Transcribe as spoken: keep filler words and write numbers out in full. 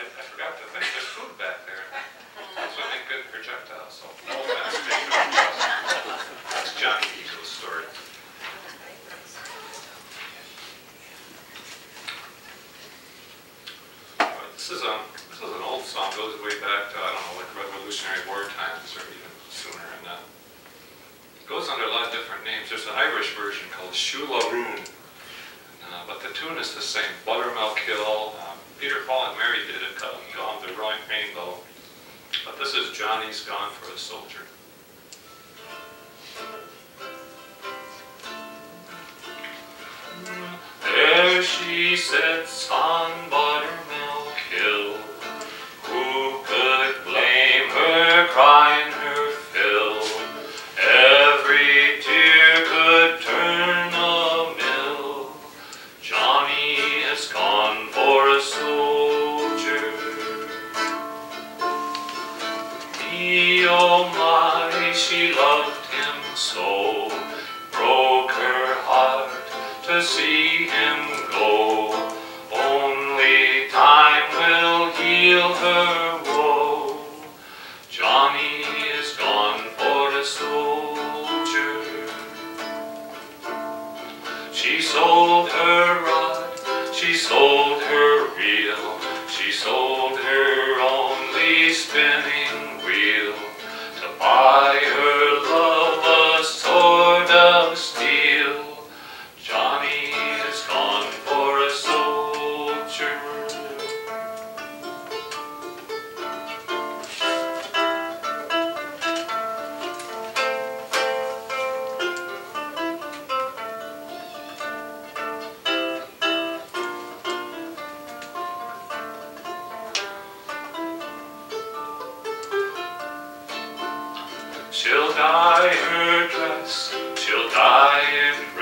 I, I forgot to think there's food back there. That's what make good projectiles. So no offense, take it on trust. That's Johnny Eagle's story. Uh, this is a this is an old song. Goes way back to I don't know, like Revolutionary War times or even sooner. And uh, it goes under a lot of different names. There's an Irish version called Shula Roon. Uh, but the tune is the same. Buttermilk Hill. Um, Peter, Paul, and Mary did it, uh, Gone the Roaring Rainbow. But this is Johnny's Gone for a Soldier. There she sits on Buttermilk Hill. Who could blame her crying her fill? Every tear could turn a mill. Johnny is gone for a soldier. Me, oh my, she loved him so. Broke her heart to see him go. Only time will heal her woe. Johnny is gone for a soldier. She sold her rod, she sold her reel, she sold her only spinning wheel to buy her love a sword of steel. Johnny is gone for a soldier. She'll dye her dress, she'll dye it